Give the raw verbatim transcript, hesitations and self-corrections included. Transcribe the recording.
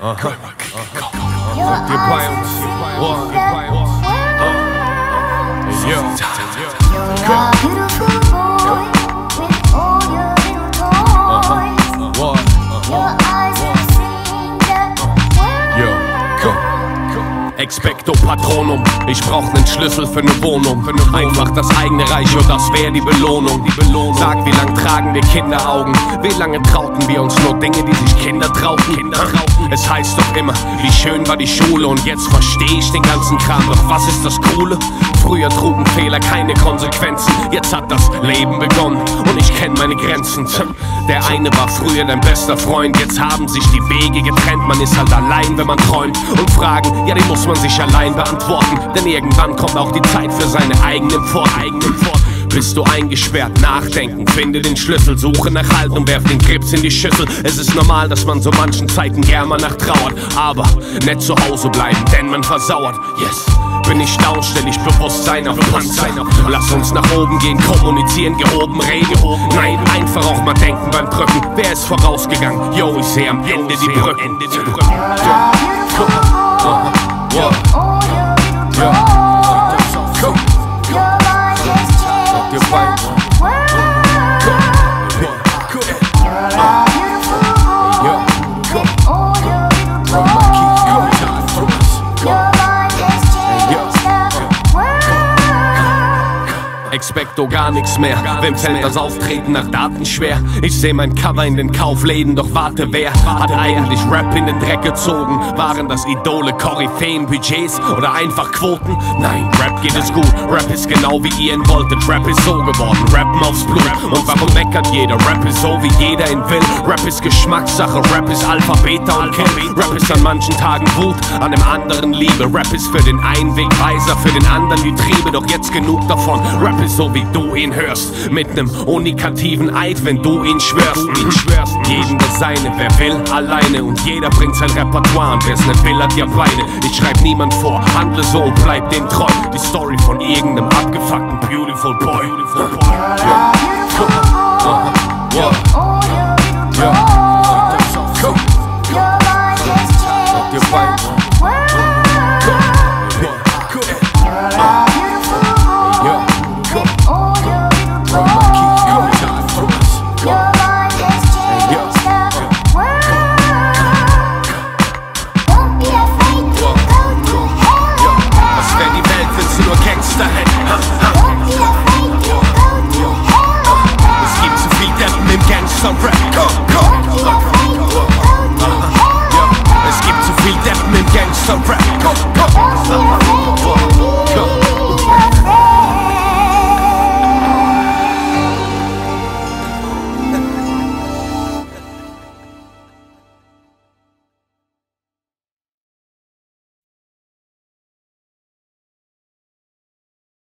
Ihr bei uns, ihr bei uns. Yo. Expecto Patronum, ich brauch nen Schlüssel für ne Wohnung. Einfach das eigene Reich und das wär die Belohnung. Sag, wie lang tragen wir Kinderaugen? Wie lange trauten wir uns nur Dinge, die sich Kinder trauten? Es heißt doch immer, wie schön war die Schule, und jetzt versteh ich den ganzen Kram. Doch was ist das Coole? Früher trugen Fehler keine Konsequenzen. Jetzt hat das Leben begonnen und ich kenn meine Grenzen. Der eine war früher dein bester Freund, jetzt haben sich die Wege getrennt. Man ist halt allein, wenn man träumt. Und Fragen, ja, die muss man sich allein beantworten. Denn irgendwann kommt auch die Zeit für seine eigenen Fort, eigenen Fort. Bist du eingesperrt, nachdenken, finde den Schlüssel, suche nach Halt und werf den Grips in die Schüssel. Es ist normal, dass man so manchen Zeiten gern mal nachtrauert, aber nicht zu Hause bleiben, denn man versauert. Yes, bin ich down, stell ich Bewusstsein auf Panzer. Lass uns nach oben gehen, kommunizieren, gehoben, reden. Nein, einfach auch mal denken beim Drücken. Wer ist vorausgegangen? Yo, ich seh am Ende die Brücken. Ja. Expecto gar nichts mehr. Wem fällt das Auftreten nach Daten schwer? Ich seh mein Cover in den Kaufläden, doch warte, wer hat eigentlich Rap in den Dreck gezogen? Waren das Idole, Koryphäen, Budgets oder einfach Quoten? Nein, Rap geht es gut. Rap ist genau wie ihr ihn wolltet. Rap ist so geworden, Rappen aufs Blut. Und warum meckert jeder? Rap ist so, wie jeder ihn will. Rap ist Geschmackssache, Rap ist Alpha, Beta und Kill. Rap ist an manchen Tagen Wut, an dem anderen Liebe. Rap ist für den einen Wegweiser, für den anderen die Triebe. Doch jetzt genug davon. Rap ist so, wie du ihn hörst, mit nem unikativen Eid, wenn du ihn schwörst. Ihn schwörst, jeden das seine, wer will, alleine. Und jeder bringt sein Repertoire, und wer's nicht will, hat ja Beine. Ich schreib niemand vor, handle so und bleib dem treu. Die Story von irgendeinem abgefuckten Beautiful Boy. Beautiful Boy. Yeah. Cool. Uh-huh. Yeah. Yeah. Cool. Your vibe. Es gibt zu viel Deppen im Gangster-Rap.